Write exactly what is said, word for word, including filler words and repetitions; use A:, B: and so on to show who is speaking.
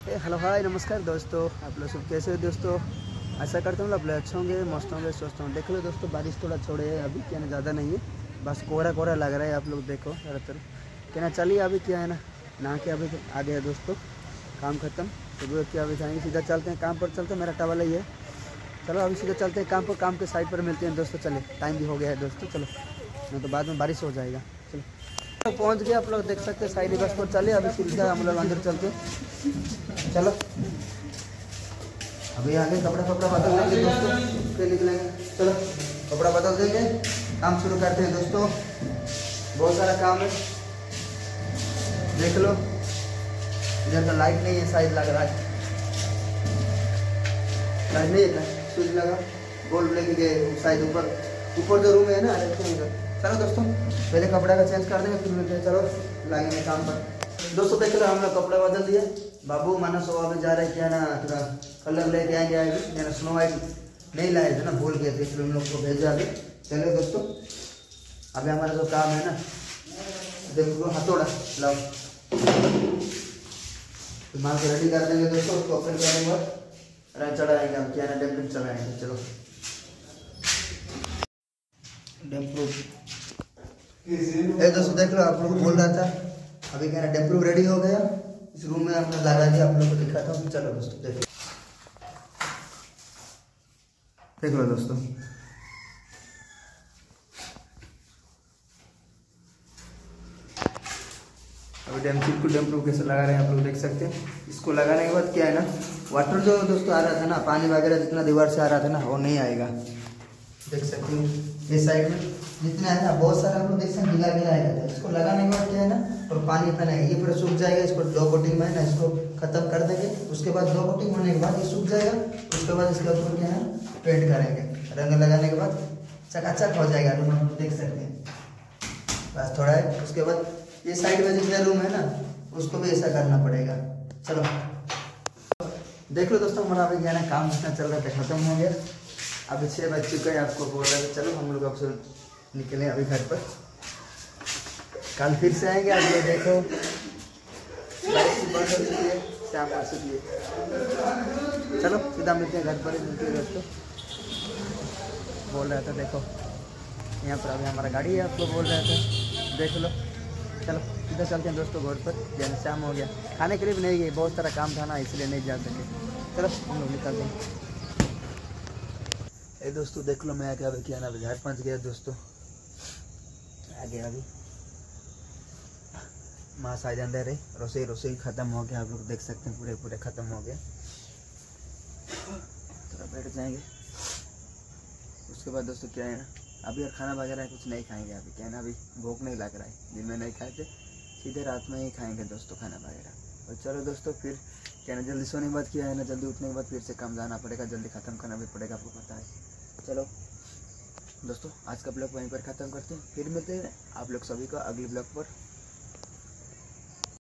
A: ए hello hi नमस्कार दोस्तों, आप लोग सब कैसे हो दोस्तों। ऐसा करता हूँ आप लोग अच्छे होंगे, मस्त होंगे, स्वस्थ होंगे। देख लो दोस्तों, बारिश थोड़ा छोड़े है अभी, क्या ना ज़्यादा नहीं है, बस कोहरा कोहरा लग रहा है। आप लोग देखो ज़्यादातर क्या ना, चलिए अभी क्या है ना, नहा के अभी आ गया दोस्तों, काम खत्म। सुबह क्या अभी जाएंगे, सीधा चलते हैं काम पर, चलते हैं, मेरा टवल ही है। चलो अभी सीधा चलते हैं काम पर, काम के साइड पर मिलते हैं दोस्तों। चले, टाइम भी हो गया है दोस्तों, चलो नहीं तो बाद में बारिश हो जाएगा। चलो तो पहुँच गए, आप लोग देख सकते हैं साइड बस पर। चले अभी सीधा हम लोग अंदर चलते, चलो अभी आगे कपड़ा कपड़ा बदल देंगे दोस्तों, फिर निकलेंगे। चलो कपड़ा बदल देंगे, काम शुरू करते हैं दोस्तों। बहुत सारा काम है, देख लो। इधर का लाइट नहीं है, शायद लग रहा है लाइट नहीं है, स्विच लगा, बोल लेके गए शायद ऊपर ऊपर जो रूम है ना, चलो दोस्तों पहले कपड़ा का चेंज कर देंगे, फिर मिलते हैं। चलो लगेंगे काम पर दोस्तों। देख लो हम लोग कपड़ा बदल दिए, बाबू माना सुबह में जा रहे क्या ना, थोड़ा कलर लेके आएंगे आएगी ना, स्नो वाइट नहीं लाए थे ना, भूल गए थे, इसलिए हम लोग को भेजा अभी। चलिए दोस्तों अभी हमारा जो काम है ना, देखो हथौड़ा लाओ, तो माल को रेडी कर देंगे दोस्तों। उसको ओपन करने के बाद रंग चढ़ाएंगे हम, क्या ना डेम्पिंग चलाएंगे। चलो डेम्प्रूफ ए दोस्तों, देख लो आप लोग को बोल रहा था अभी क्या ना, डेम्प्रूफ रेडी हो गया। इस रूम में हमने लगा दिया, आप लोग को दिखाता हूँ। चलो दोस्तों देख लो, देख लो दोस्तों, अभी डेम्प्रूफ को डेम्प्रूफ कैसे लगा रहे हैं आप लोग देख सकते हैं। इसको लगाने के बाद क्या है ना, वाटर जो दोस्तों आ रहा था ना, पानी वगैरह जितना दीवार से आ रहा था ना, वो नहीं आएगा। देख सकते हो इस साइड में जितना है ना, बहुत सारा हम लोग देख सकते हैं, गिला गिला आएगा। इसको लगाने के बाद क्या है ना, और पानी इतना नहीं, ये पूरा सूख जाएगा। इसको दो कोटिंग में ना इसको खत्म कर देंगे। उसके बाद दो कोटिंग होने के बाद ये सूख जाएगा। उसके बाद इसके ऊपर क्या है पेंट करेंगे, रंग लगाने के बाद चकाचक हो जाएगा रूम, हम देख सकते हैं। बस थोड़ा है, उसके बाद ये साइड में जितना रूम है ना, उसको भी ऐसा करना पड़ेगा। चलो देख लो दोस्तों, हमारा अभी क्या है ना, काम जितना चल रहा था खत्म हो गया। अभी छः बज चुका है, आपको बोल रहे थे चलो हम लोग अब से निकले अभी घर पर, कल फिर से आएंगे। आप लोग देखो बंद हो चुकी है, शाम हो चुकी है। चलो सीधा मिलते हैं घर पर ही, मिलते हैं दोस्तों। बोल रहा था देखो यहाँ पर अभी हमारा गाड़ी है, आपको बोल रहा था देख लो। चलो सीधा चलते हैं दोस्तों घर पर, जैसे शाम हो गया, खाने के लिए भी नहीं गए, बहुत सारा काम था ना, इसलिए नहीं जा सके। चलो हम लोग निकलते हैं। ए दोस्तों देख लो, मैं आके अभी क्या ना, घर पहुँच गया दोस्तों। आगे अभी माँ शायद अंदर है, रसोई रसोई खत्म हो गया, आप लोग देख सकते हैं, पूरे पूरे खत्म हो गए। थोड़ा बैठ जाएंगे। उसके बाद दोस्तों क्या है ना, अभी और खाना वगैरह कुछ नहीं खाएंगे। अभी क्या है ना, अभी भूख नहीं लग रहा है, दिन में नहीं खाए थे, सीधे रात में ही खाएंगे दोस्तों खाना वगैरह। और चलो दोस्तों फिर क्या ना, जल्दी सोने के बाद क्या है ना, जल्दी उठने के बाद फिर से काम जाना पड़ेगा, जल्दी ख़त्म करना भी पड़ेगा, आपको पता है। चलो दोस्तों आज का ब्लॉग वहीं पर ख़त्म करते हैं, फिर मिलते हैं आप लोग सभी को अगले ब्लॉग पर।